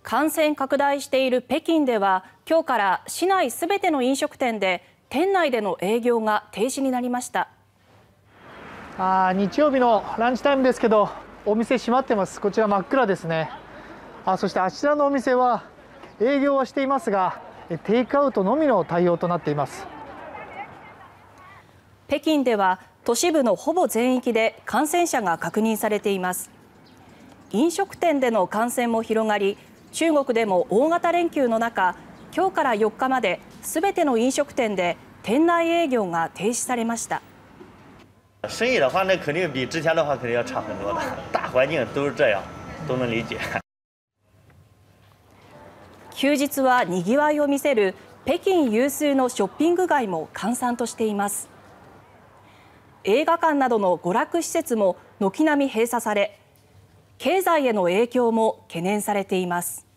感染拡大している北京では今日から市内すべての飲食店で店内での営業が停止になりました。 日曜日のランチタイムですけどお店閉まってます。こちら真っ暗ですね。そしてあちらのお店は営業はしていますがテイクアウトのみの対応となっています。 北京では都市部のほぼ全域で感染者が確認されています。飲食店での感染も広がり、中国でも大型連休の中、今日から4日まで全ての飲食店で店内営業が停止されました。 生意的话，那肯定比之前的话肯定要差很多的。大环境都是这样，都能理解。 休日はにぎわいを見せる北京有数のショッピング街も閑散としています。映画館などの娯楽施設も軒並み閉鎖され、経済への影響も懸念されています。